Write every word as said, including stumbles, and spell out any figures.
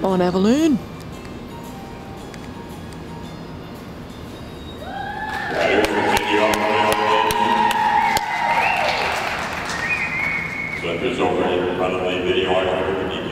On Evelyn. So if there's over in front of the video, I can